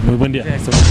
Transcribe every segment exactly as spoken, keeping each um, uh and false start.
Muy buen día.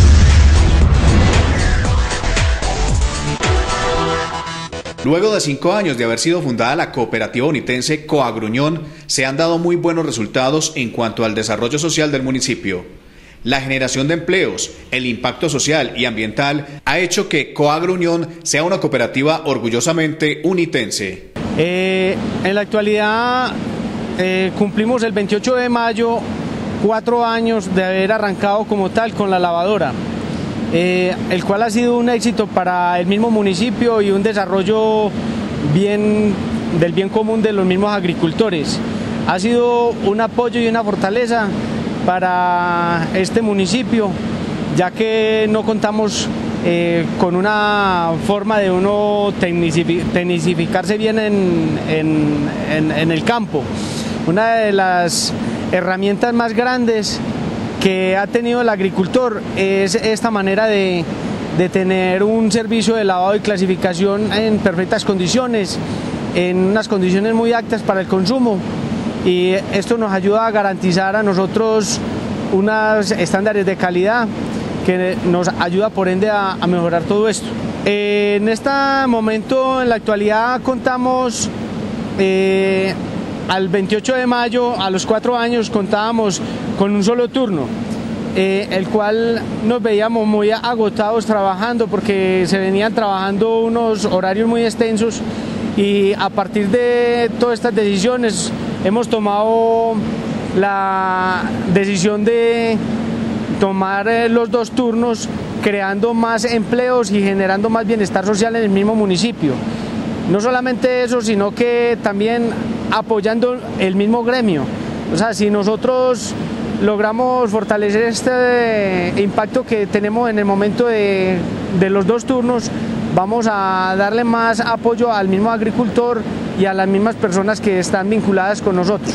Luego de cinco años de haber sido fundada la cooperativa bonitense Coagruñón, se han dado muy buenos resultados en cuanto al desarrollo social del municipio. La generación de empleos, el impacto social y ambiental ha hecho que Coagruñón sea una cooperativa orgullosamente unitense. Eh, en la actualidad eh, cumplimos el veintiocho de mayo cuatro años de haber arrancado como tal con la lavadora. Eh, el cual ha sido un éxito para el mismo municipio y un desarrollo bien, del bien común de los mismos agricultores. Ha sido un apoyo y una fortaleza para este municipio, ya que no contamos eh, con una forma de uno tecnificarse bien en, en, en, en el campo. Una de las herramientas más grandes que ha tenido el agricultor es esta manera de, de tener un servicio de lavado y clasificación en perfectas condiciones, en unas condiciones muy aptas para el consumo, y esto nos ayuda a garantizar a nosotros unos estándares de calidad que nos ayuda por ende a, a mejorar todo esto. Eh, en este momento, en la actualidad, contamos eh, al veintiocho de mayo, a los cuatro años, contábamos con un solo turno, eh, el cual nos veíamos muy agotados trabajando porque se venían trabajando unos horarios muy extensos, y a partir de todas estas decisiones hemos tomado la decisión de tomar los dos turnos, creando más empleos y generando más bienestar social en el mismo municipio. No solamente eso, sino que también apoyando el mismo gremio. O sea, si nosotros logramos fortalecer este impacto que tenemos en el momento de, de los dos turnos, vamos a darle más apoyo al mismo agricultor y a las mismas personas que están vinculadas con nosotros.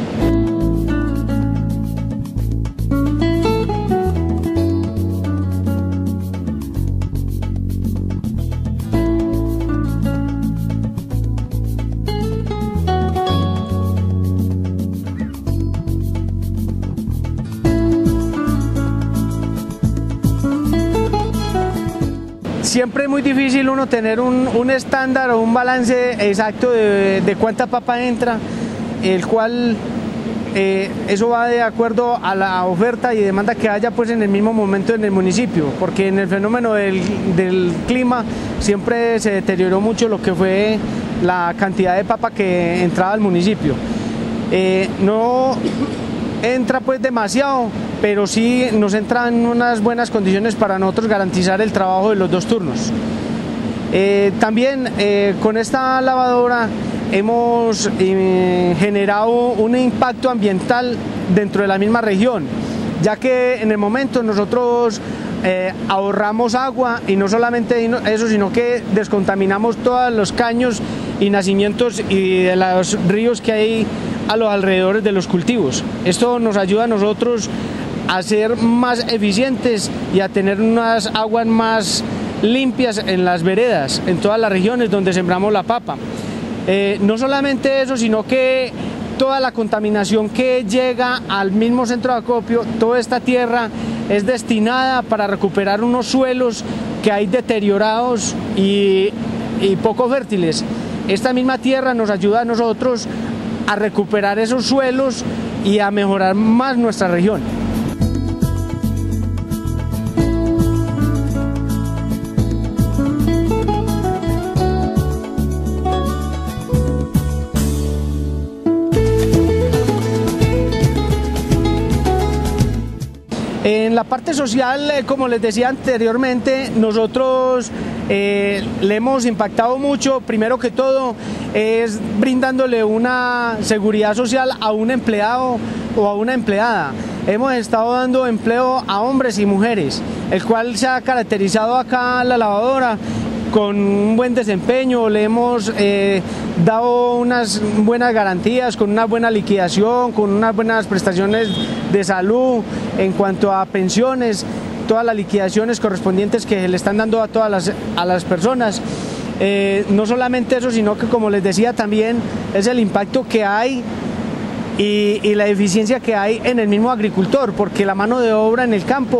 Siempre es muy difícil uno tener un, un estándar o un balance exacto de, de cuánta papa entra, el cual eh, eso va de acuerdo a la oferta y demanda que haya pues en el mismo momento en el municipio, porque en el fenómeno del, del clima siempre se deterioró mucho lo que fue la cantidad de papa que entraba al municipio. Eh, no entra pues demasiado, pero sí nos entran unas buenas condiciones para nosotros garantizar el trabajo de los dos turnos. Eh, también eh, con esta lavadora hemos eh, generado un impacto ambiental dentro de la misma región, ya que en el momento nosotros eh, ahorramos agua, y no solamente eso, sino que descontaminamos todos los caños y nacimientos y de los ríos que hay a los alrededores de los cultivos. Esto nos ayuda a nosotros a ser más eficientes y a tener unas aguas más limpias en las veredas, en todas las regiones donde sembramos la papa. Eh, no solamente eso, sino que toda la contaminación que llega al mismo centro de acopio, toda esta tierra es destinada para recuperar unos suelos que hay deteriorados y, y poco fértiles. Esta misma tierra nos ayuda a nosotros a recuperar esos suelos y a mejorar más nuestra región. En la parte social, como les decía anteriormente, nosotros eh, le hemos impactado mucho. Primero que todo es brindándole una seguridad social a un empleado o a una empleada. Hemos estado dando empleo a hombres y mujeres, el cual se ha caracterizado acá la lavadora con un buen desempeño. Le hemos eh, dado unas buenas garantías, con una buena liquidación, con unas buenas prestaciones de salud en cuanto a pensiones, todas las liquidaciones correspondientes que le están dando a todas las, a las personas. Eh, no solamente eso, sino que, como les decía, también es el impacto que hay y, y la eficiencia que hay en el mismo agricultor, porque la mano de obra en el campo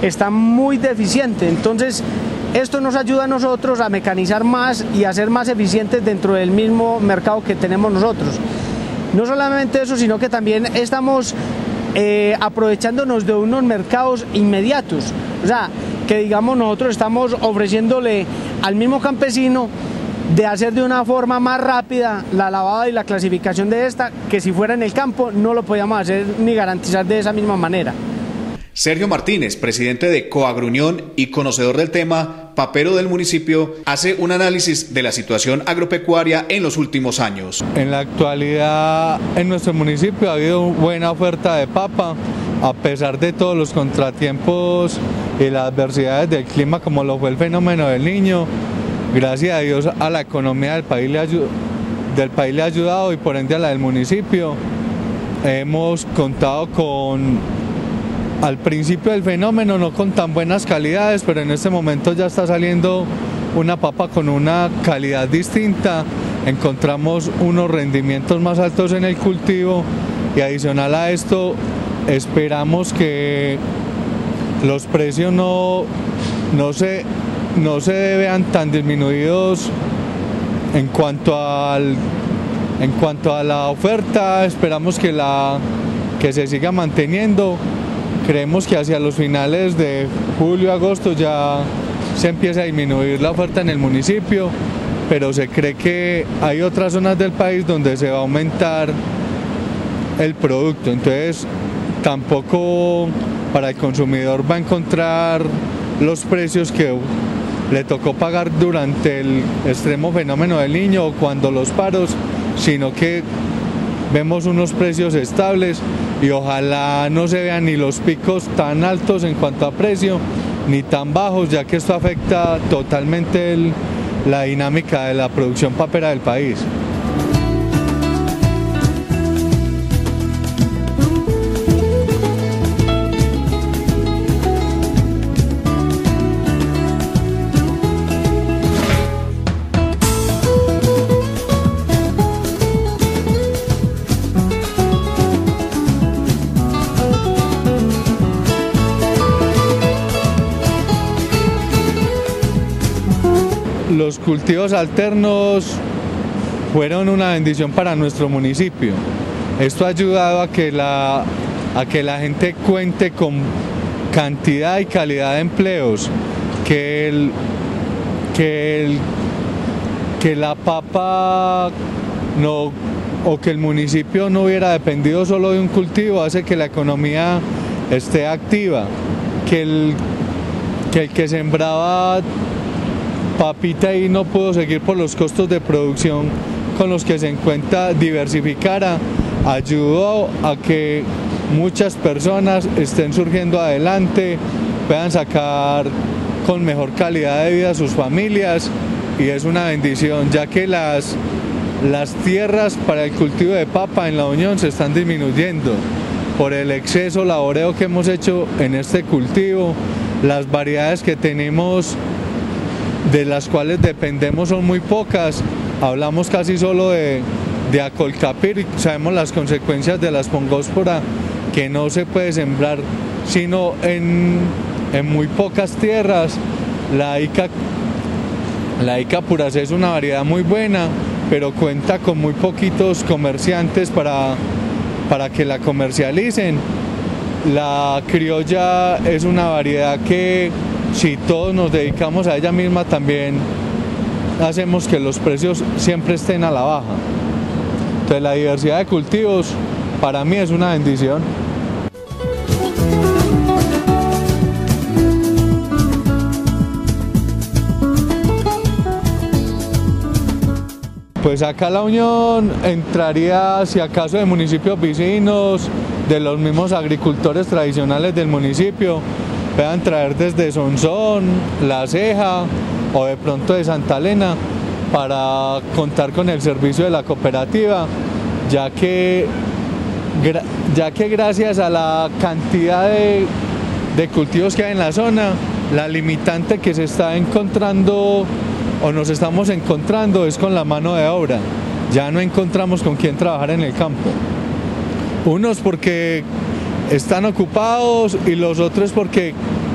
está muy deficiente. Entonces, esto nos ayuda a nosotros a mecanizar más y a ser más eficientes dentro del mismo mercado que tenemos nosotros. No solamente eso, sino que también estamos eh, aprovechándonos de unos mercados inmediatos. O sea, que digamos nosotros estamos ofreciéndole al mismo campesino de hacer de una forma más rápida la lavada y la clasificación de esta, que si fuera en el campo no lo podíamos hacer ni garantizar de esa misma manera. Sergio Martínez, presidente de Coagruñón y conocedor del tema papero del municipio, hace un análisis de la situación agropecuaria en los últimos años. En la actualidad en nuestro municipio ha habido buena oferta de papa, a pesar de todos los contratiempos y las adversidades del clima, como lo fue el fenómeno del Niño. Gracias a Dios a la economía del país le ha, del país le ha ayudado y por ende a la del municipio. Hemos contado con, al principio del fenómeno, no con tan buenas calidades, pero en este momento ya está saliendo una papa con una calidad distinta. Encontramos unos rendimientos más altos en el cultivo y adicional a esto esperamos que los precios no, no se... no se vean tan disminuidos en cuanto al en cuanto a la oferta. Esperamos que la que se siga manteniendo. Creemos que hacia los finales de julio, agosto ya se empieza a disminuir la oferta en el municipio, pero se cree que hay otras zonas del país donde se va a aumentar el producto, entonces tampoco para el consumidor va a encontrar los precios que le tocó pagar durante el extremo fenómeno del Niño o cuando los paros, sino que vemos unos precios estables y ojalá no se vean ni los picos tan altos en cuanto a precio ni tan bajos, ya que esto afecta totalmente el, la dinámica de la producción papera del país. Los cultivos alternos fueron una bendición para nuestro municipio. Esto ha ayudado a que la, a que la gente cuente con cantidad y calidad de empleos, que, el, que, el, que la papa no, o que el municipio no hubiera dependido solo de un cultivo, hace que la economía esté activa, que el que, el que sembraba papita y no pudo seguir por los costos de producción con los que se encuentra diversificara, ayudó a que muchas personas estén surgiendo adelante, puedan sacar con mejor calidad de vida a sus familias, y es una bendición ya que las, las tierras para el cultivo de papa en La Unión se están disminuyendo por el exceso laboreo que hemos hecho en este cultivo. Las variedades que tenemos de las cuales dependemos son muy pocas, hablamos casi solo de, de acolcapir y sabemos las consecuencias de la espongospora, que no se puede sembrar sino en, en muy pocas tierras. La Ica, la Ica puracea es una variedad muy buena, pero cuenta con muy poquitos comerciantes para, para que la comercialicen. La criolla es una variedad que si todos nos dedicamos a ella misma también hacemos que los precios siempre estén a la baja. Entonces la diversidad de cultivos para mí es una bendición. Pues acá La Unión entraría, si acaso, de municipios vecinos, de los mismos agricultores tradicionales del municipio, puedan traer desde Sonsón, La Ceja o de pronto de Santa Elena para contar con el servicio de la cooperativa, ya que, ya que gracias a la cantidad de, de cultivos que hay en la zona, la limitante que se está encontrando o nos estamos encontrando es con la mano de obra. Ya no encontramos con quién trabajar en el campo. Unos porque están ocupados y los otros porque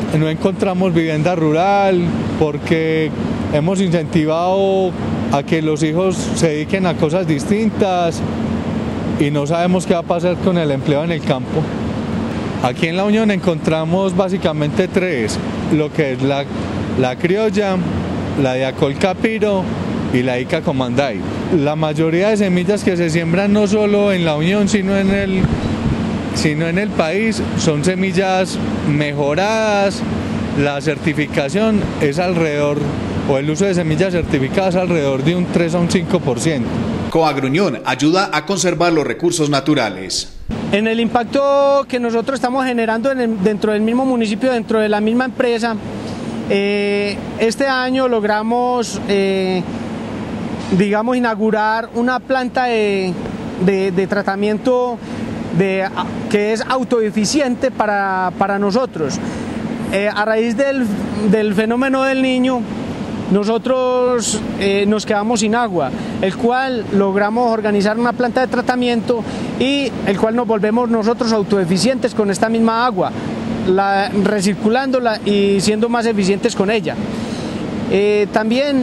no encontramos vivienda rural, porque hemos incentivado a que los hijos se dediquen a cosas distintas y no sabemos qué va a pasar con el empleo en el campo. Aquí en La Unión encontramos básicamente tres, lo que es la, la criolla, la Diacol Capiro y la Ica Comanday. La mayoría de semillas que se siembran no solo en La Unión, sino en el, sino en el país, son semillas mejoradas. La certificación es alrededor, o el uso de semillas certificadas alrededor de un tres a un cinco por ciento. Coagruñón ayuda a conservar los recursos naturales. En el impacto que nosotros estamos generando en el, dentro del mismo municipio, dentro de la misma empresa, eh, este año logramos, eh, digamos, inaugurar una planta de, de, de tratamiento de, que es autoeficiente para, para nosotros. Eh, a raíz del, del fenómeno del Niño, nosotros eh, nos quedamos sin agua, el cual logramos organizar una planta de tratamiento y el cual nos volvemos nosotros autoeficientes con esta misma agua, la, recirculándola y siendo más eficientes con ella. Eh, también,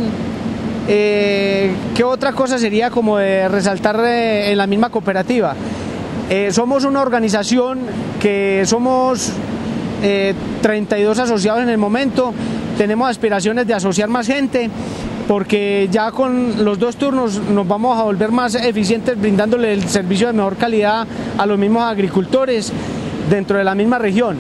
eh, ¿qué otra cosa sería como de resaltar eh, en la misma cooperativa? Eh, somos una organización que somos eh, treinta y dos asociados en el momento. Tenemos aspiraciones de asociar más gente porque ya con los dos turnos nos vamos a volver más eficientes brindándole el servicio de mejor calidad a los mismos agricultores dentro de la misma región.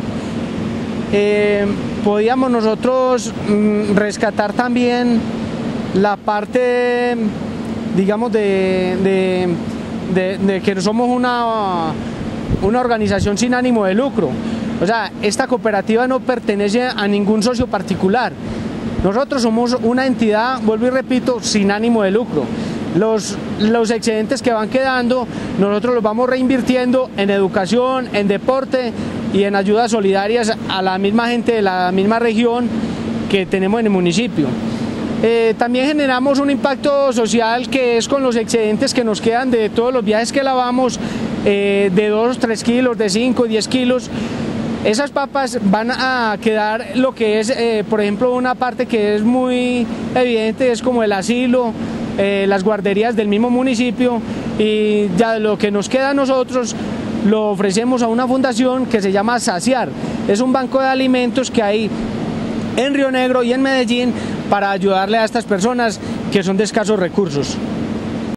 Eh, podíamos nosotros mm, rescatar también la parte, digamos, de, de, de, de que somos una, una organización sin ánimo de lucro. O sea, esta cooperativa no pertenece a ningún socio particular. Nosotros somos una entidad, vuelvo y repito, sin ánimo de lucro. Los, los excedentes que van quedando, nosotros los vamos reinvirtiendo en educación, en deporte y en ayudas solidarias a la misma gente de la misma región que tenemos en el municipio. Eh, también generamos un impacto social que es con los excedentes que nos quedan de todos los viajes que lavamos, eh, de dos, tres kilos, de cinco, diez kilos. Esas papas van a quedar lo que es, eh, por ejemplo, una parte que es muy evidente, es como el asilo, eh, las guarderías del mismo municipio, y ya lo que nos queda a nosotros lo ofrecemos a una fundación que se llama Saciar. Es un banco de alimentos que hay en Río Negro y en Medellín para ayudarle a estas personas que son de escasos recursos.